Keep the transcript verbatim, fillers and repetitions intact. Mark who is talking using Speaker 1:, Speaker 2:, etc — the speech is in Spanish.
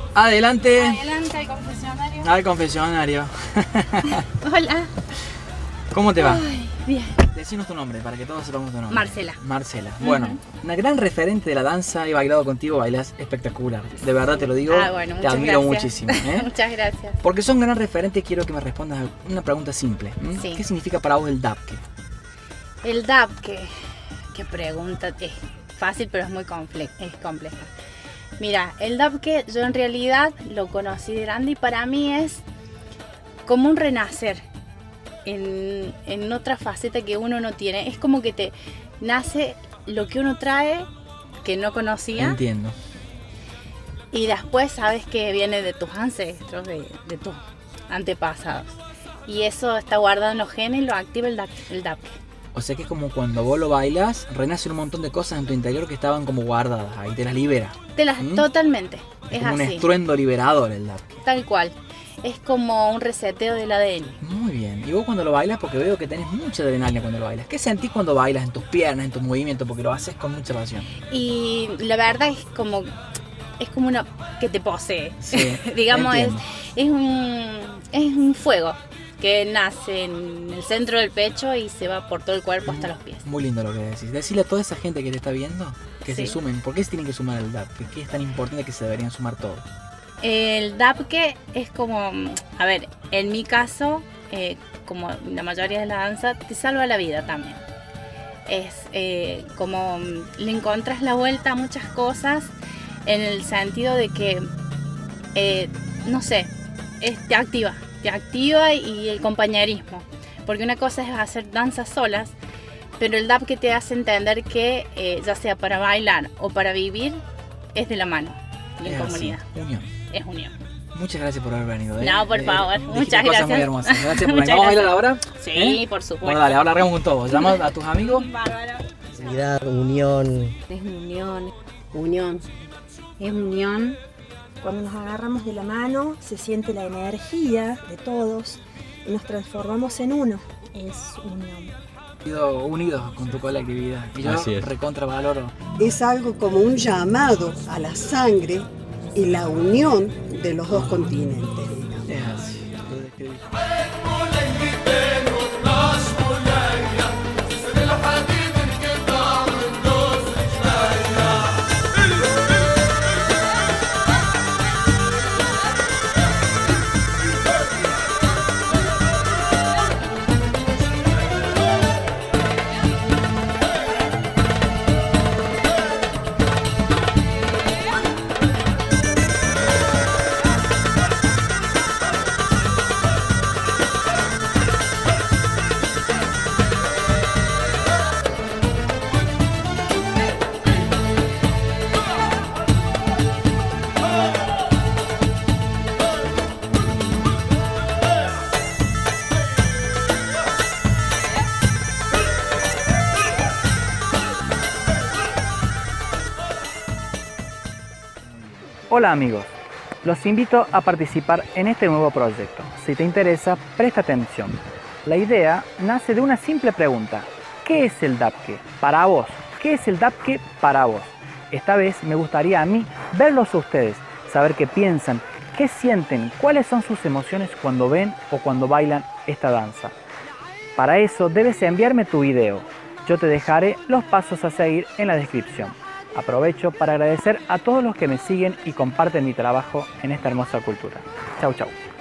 Speaker 1: Adelante.
Speaker 2: Adelante al confesionario.
Speaker 1: Al confesionario.
Speaker 2: Hola.
Speaker 1: ¿Cómo te va?
Speaker 2: Ay, bien.
Speaker 1: Decinos tu nombre para que todos sepamos tu nombre.
Speaker 2: Marcela.
Speaker 1: Marcela. Bueno,
Speaker 2: Uh-huh.
Speaker 1: una gran referente de la danza. He bailado contigo, bailas espectacular. De verdad te lo digo.
Speaker 2: Ah, bueno,
Speaker 1: te
Speaker 2: muchas
Speaker 1: admiro
Speaker 2: gracias.
Speaker 1: muchísimo. ¿eh?
Speaker 2: Muchas gracias.
Speaker 1: Porque son gran referente, quiero que me respondas a una pregunta simple. ¿m?
Speaker 2: Sí.
Speaker 1: ¿Qué significa para vos el dabke?
Speaker 2: El dabke, qué pregunta, es fácil pero es muy comple es compleja. Mira, el dabke yo en realidad lo conocí de grande y para mí es como un renacer en, en otra faceta que uno no tiene. Es como que te nace lo que uno trae que no conocía.
Speaker 1: Entiendo.
Speaker 2: Y después sabes que viene de tus ancestros, de, de tus antepasados. Y eso está guardado en los genes y lo activa el dabke.
Speaker 1: O sea que es como cuando vos lo bailas, renacen un montón de cosas en tu interior que estaban como guardadas, ahí te las libera.
Speaker 2: Te las,
Speaker 1: ¿Mm?
Speaker 2: Totalmente,
Speaker 1: Es,
Speaker 2: es
Speaker 1: como un
Speaker 2: así,
Speaker 1: estruendo liberador el dabke.
Speaker 2: tal cual. Es como un reseteo del A D N.
Speaker 1: Muy bien. Y vos cuando lo bailas, porque veo que tenés mucha adrenalina cuando lo bailas. ¿Qué sentís cuando bailas en tus piernas, en tus movimientos? Porque lo haces con mucha pasión.
Speaker 2: Y la verdad es como, es como una que te posee.
Speaker 1: Sí,
Speaker 2: Digamos, es,
Speaker 1: entiendo.
Speaker 2: es, un, es un fuego que nace en el centro del pecho y se va por todo el cuerpo hasta los pies.
Speaker 1: Muy lindo lo que decís. Decirle a toda esa gente que te está viendo que
Speaker 2: Sí.
Speaker 1: se sumen. ¿Por qué se tienen que sumar al dabke? ¿Qué es tan importante que se deberían sumar todos?
Speaker 2: El dabke es como, a ver, en mi caso, eh, como la mayoría de la danza, te salva la vida también. Es eh, como le encontrás la vuelta a muchas cosas en el sentido de que, eh, no sé, es, te activa, te activa y el compañerismo. Porque una cosa es hacer danzas solas, pero el dabke te hace entender que eh, ya sea para bailar o para vivir, es de la mano, y en
Speaker 1: Es así,
Speaker 2: comunidad.
Speaker 1: unión.
Speaker 2: Es unión.
Speaker 1: Muchas gracias por haber venido. ¿eh?
Speaker 2: No, por
Speaker 1: Eh,
Speaker 2: favor,
Speaker 1: dijiste
Speaker 2: muchas
Speaker 1: cosas muy
Speaker 2: gracias.
Speaker 1: hermosas. Gracias por
Speaker 2: Muchas
Speaker 1: venir. ¿Vamos a bailar
Speaker 2: gracias.
Speaker 1: ahora?
Speaker 2: Sí,
Speaker 1: ¿Eh?
Speaker 2: por supuesto.
Speaker 1: Bueno, dale, ahora largamos con todo. Llama a tus amigos.
Speaker 2: Bárbaro.
Speaker 3: Unidad, unión.
Speaker 4: Es unión, unión, es unión. Cuando nos agarramos de la mano se siente la energía de todos y nos transformamos en uno. Es unión.
Speaker 1: Sido unidos con tu colectividad. Y yo
Speaker 5: Así es.
Speaker 1: recontra valoro.
Speaker 6: Es algo como un llamado a la sangre y la unión de los dos continentes, digamos.
Speaker 1: Es así. Lo describí. Hola amigos, los invito a participar en este nuevo proyecto. Si te interesa, presta atención. La idea nace de una simple pregunta. ¿Qué es el dabke para vos? ¿Qué es el dabke para vos? Esta vez me gustaría a mí verlos a ustedes, saber qué piensan, qué sienten, cuáles son sus emociones cuando ven o cuando bailan esta danza. Para eso debes enviarme tu video. Yo te dejaré los pasos a seguir en la descripción. Aprovecho para agradecer a todos los que me siguen y comparten mi trabajo en esta hermosa cultura. Chau, chau.